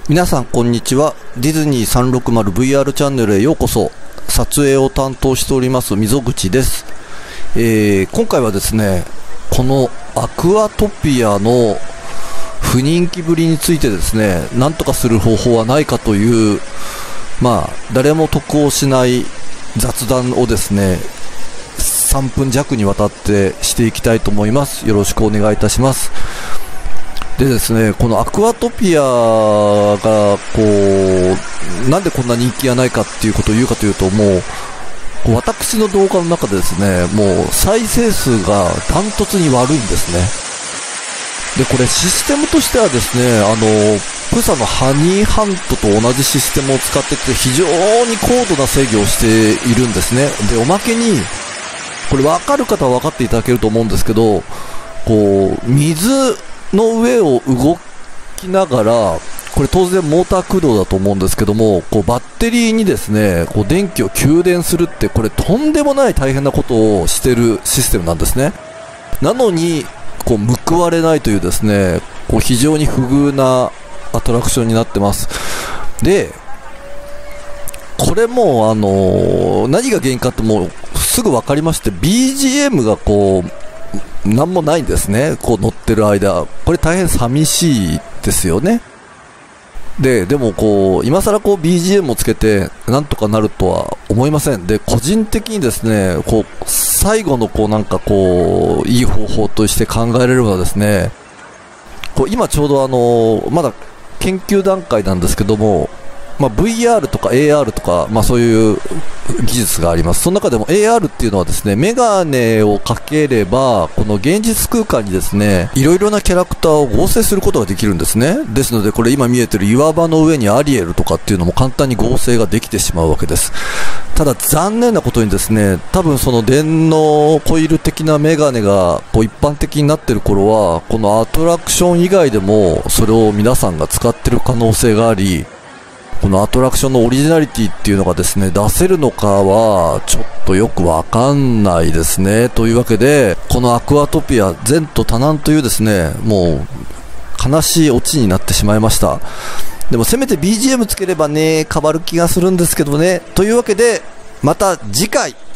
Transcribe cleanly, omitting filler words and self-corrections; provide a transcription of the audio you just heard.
皆さんこんにちは。ディズニー 360VR チャンネルへようこそ。撮影を担当しております溝口です。今回はですね、このアクアトピアの不人気ぶりについてですね、なんとかする方法はないかという、誰も得をしない雑談をですね、3分弱にわたってしていきたいと思います。よろしくお願いいたします。でですね、このアクアトピアがなんでこんな人気がないかっていうことを言うかというと、もう私の動画の中でですね、もう再生数がダントツに悪いんですね。で、これシステムとしてはですね、プサのハニーハントと同じシステムを使ってて、非常に高度な制御をしているんですね。で、おまけにこれ分かる方は分かっていただけると思うんですけど、水の上を動きながら、これ当然モーター駆動だと思うんですけども、バッテリーにですね、電気を給電するって、これとんでもない大変なことをしてるシステムなんですね。なのに報われないというですね、非常に不遇なアトラクションになってます。で、これも何が原因かってもうすぐ分かりまして、 BGM がなんもないんですね。乗ってる間、これ大変寂しいですよね。でも今更BGM をつけてなんとかなるとは思いません。で、個人的にですね、最後のいい方法として考えられるのはですね、今ちょうどまだ研究段階なんですけども、VR とか AR とか、そういう技術があります。その中でも AR っていうのはですね、メガネをかければ、この現実空間にですね、いろいろなキャラクターを合成することができるんですね。ですので、これ今見えてる岩場の上にアリエルとかっていうのも簡単に合成ができてしまうわけです。ただ残念なことにですね、多分その電脳コイル的なメガネが一般的になってる頃は、このアトラクション以外でもそれを皆さんが使ってる可能性があり、このアトラクションのオリジナリティっていうのがですね、出せるのかはちょっとよくわかんないですね。というわけで、このアクアトピア前途多難というですね、もう悲しいオチになってしまいました。でもせめて BGM つければね、変わる気がするんですけどね。というわけで、また次回。